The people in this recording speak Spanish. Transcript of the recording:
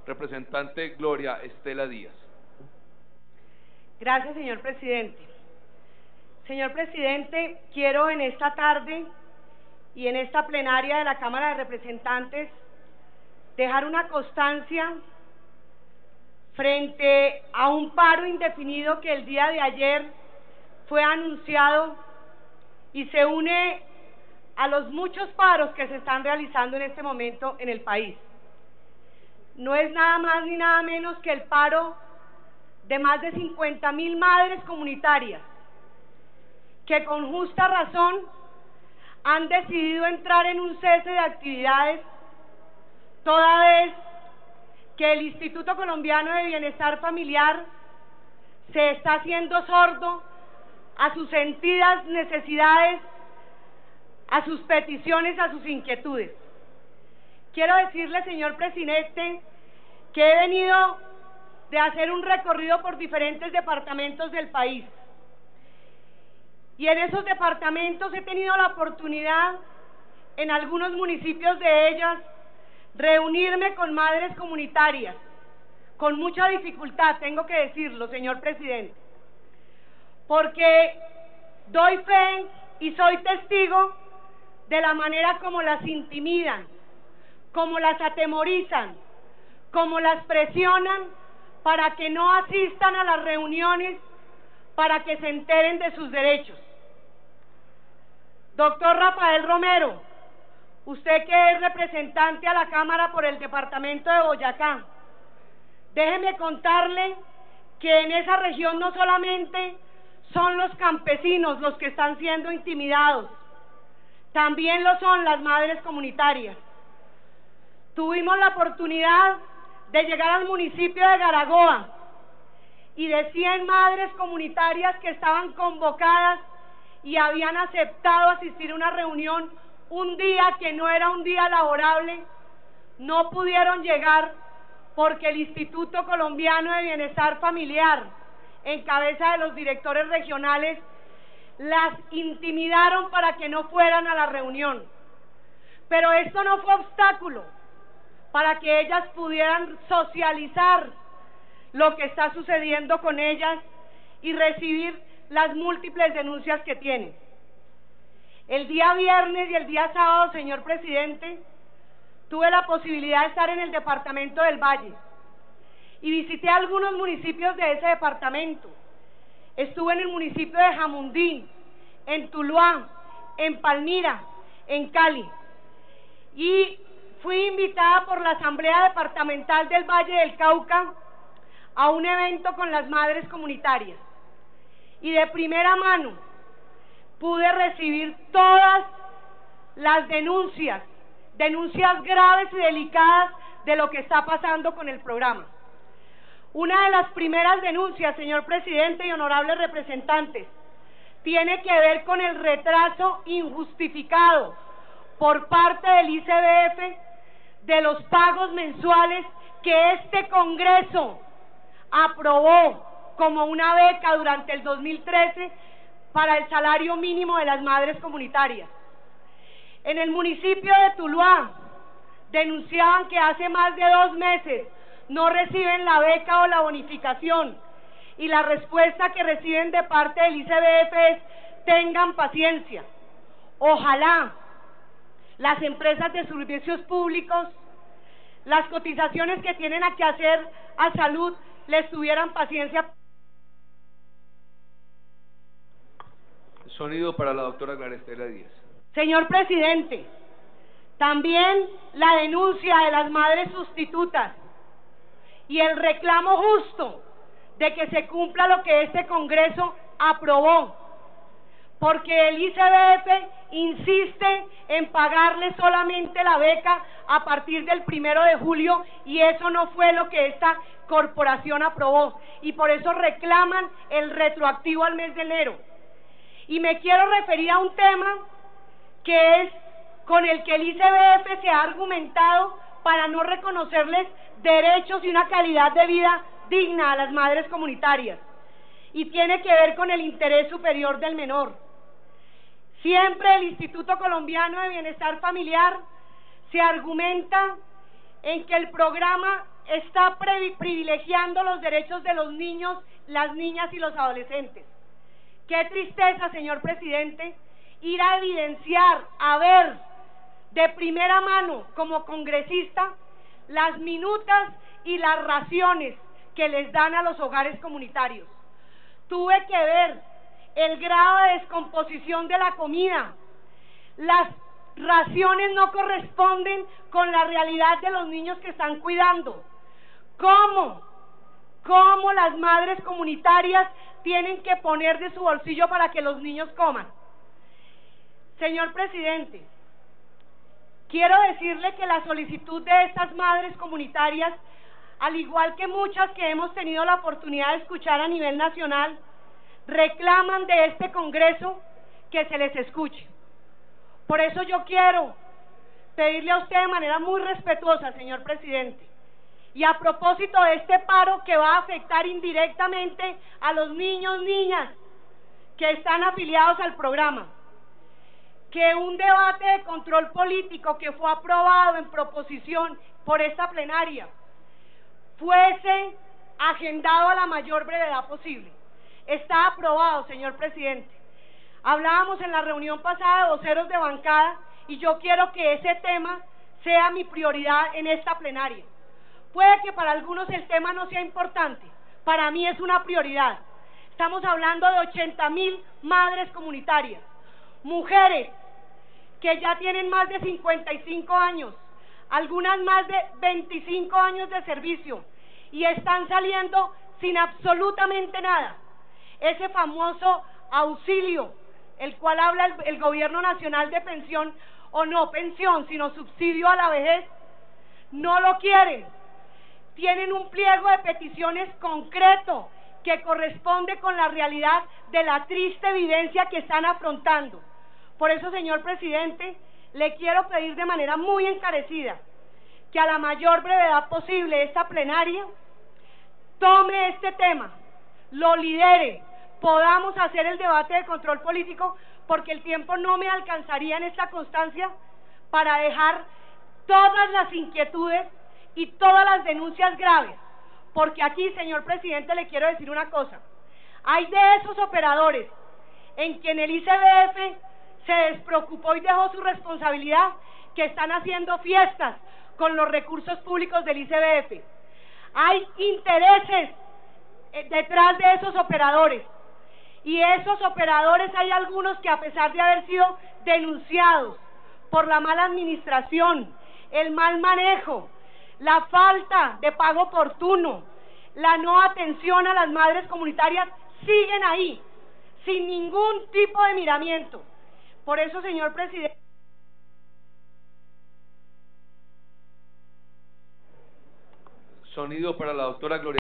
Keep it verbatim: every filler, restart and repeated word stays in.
Representante Gloria Estela Díaz. Gracias, señor presidente. Señor presidente, quiero en esta tarde y en esta plenaria de la Cámara de Representantes dejar una constancia frente a un paro indefinido que el día de ayer fue anunciado y se une a los muchos paros que se están realizando en este momento en el país. No es nada más ni nada menos que el paro de más de cincuenta mil madres comunitarias que con justa razón han decidido entrar en un cese de actividades toda vez que el Instituto Colombiano de Bienestar Familiar se está haciendo sordo a sus sentidas necesidades, a sus peticiones, a sus inquietudes. Quiero decirle, señor presidente, que he venido de hacer un recorrido por diferentes departamentos del país. Y en esos departamentos he tenido la oportunidad, en algunos municipios de ellas, reunirme con madres comunitarias, con mucha dificultad, tengo que decirlo, señor presidente, porque doy fe y soy testigo de la manera como las intimidan, como las atemorizan, como las presionan para que no asistan a las reuniones, para que se enteren de sus derechos. Doctor Rafael Romero, usted que es representante a la Cámara por el departamento de Boyacá, déjeme contarle que en esa región no solamente son los campesinos los que están siendo intimidados, también lo son las madres comunitarias. Tuvimos la oportunidad de llegar al municipio de Garagoa y de cien madres comunitarias que estaban convocadas y habían aceptado asistir a una reunión un día que no era un día laborable, no pudieron llegar porque el Instituto Colombiano de Bienestar Familiar, en cabeza de los directores regionales, las intimidaron para que no fueran a la reunión. Pero esto no fue obstáculo para que ellas pudieran socializar lo que está sucediendo con ellas y recibir las múltiples denuncias que tienen. El día viernes y el día sábado, señor presidente, tuve la posibilidad de estar en el departamento del Valle y visité algunos municipios de ese departamento. Estuve en el municipio de Jamundí, en Tuluá, en Palmira, en Cali, y fui invitada por la Asamblea Departamental del Valle del Cauca a un evento con las madres comunitarias. Y de primera mano pude recibir todas las denuncias, denuncias graves y delicadas de lo que está pasando con el programa. Una de las primeras denuncias, señor presidente y honorables representantes, tiene que ver con el retraso injustificado por parte del I C B F de los pagos mensuales que este Congreso aprobó como una beca durante el dos mil trece para el salario mínimo de las madres comunitarias. En el municipio de Tuluá denunciaban que hace más de dos meses no reciben la beca o la bonificación, y la respuesta que reciben de parte del I C B F es: tengan paciencia. Ojalá las empresas de servicios públicos, las cotizaciones que tienen que hacer a salud, les tuvieran paciencia. Sonido para la doctora Gloria Estela Díaz. Señor presidente, también la denuncia de las madres sustitutas y el reclamo justo de que se cumpla lo que este Congreso aprobó, porque el I C B F insiste en pagarle solamente la beca a partir del primero de julio y eso no fue lo que esta corporación aprobó, y por eso reclaman el retroactivo al mes de enero. Y me quiero referir a un tema que es con el que el I C B F se ha argumentado para no reconocerles derechos y una calidad de vida digna a las madres comunitarias, y tiene que ver con el interés superior del menor. Siempre el Instituto Colombiano de Bienestar Familiar se argumenta en que el programa está privilegiando los derechos de los niños, las niñas y los adolescentes. Qué tristeza, señor presidente, ir a evidenciar, a ver de primera mano como congresista las minutas y las raciones que les dan a los hogares comunitarios. Tuve que ver el grado de descomposición de la comida. Las raciones no corresponden con la realidad de los niños que están cuidando. ¿Cómo? ¿Cómo las madres comunitarias tienen que poner de su bolsillo para que los niños coman? Señor presidente, quiero decirle que la solicitud de estas madres comunitarias, al igual que muchas que hemos tenido la oportunidad de escuchar a nivel nacional, reclaman de este Congreso que se les escuche. Por eso yo quiero pedirle a usted de manera muy respetuosa, señor presidente, y a propósito de este paro que va a afectar indirectamente a los niños, niñas que están afiliados al programa, que un debate de control político que fue aprobado en proposición por esta plenaria fuese agendado a la mayor brevedad posible. Está aprobado, señor presidente. Hablábamos en la reunión pasada de voceros de bancada y yo quiero que ese tema sea mi prioridad en esta plenaria. Puede que para algunos el tema no sea importante, para mí es una prioridad. Estamos hablando de ochenta mil madres comunitarias, mujeres que ya tienen más de cincuenta y cinco años, algunas más de veinticinco años de servicio y están saliendo sin absolutamente nada. Ese famoso auxilio, el cual habla el, el gobierno nacional de pensión, o no pensión, sino subsidio a la vejez, no lo quieren. Tienen un pliego de peticiones concreto que corresponde con la realidad de la triste vivencia que están afrontando. Por eso, señor presidente, le quiero pedir de manera muy encarecida que a la mayor brevedad posible esta plenaria tome este tema, lo lidere, podamos hacer el debate de control político, porque el tiempo no me alcanzaría en esta constancia para dejar todas las inquietudes y todas las denuncias graves, porque aquí, señor presidente, le quiero decir una cosa: hay de esos operadores en quien el I C B F se despreocupó y dejó su responsabilidad, que están haciendo fiestas con los recursos públicos del I C B F. Hay intereses detrás de esos operadores, y esos operadores hay algunos que, a pesar de haber sido denunciados por la mala administración, el mal manejo, la falta de pago oportuno, la no atención a las madres comunitarias, siguen ahí, sin ningún tipo de miramiento. Por eso, señor presidente, sonido para la doctora Gloria.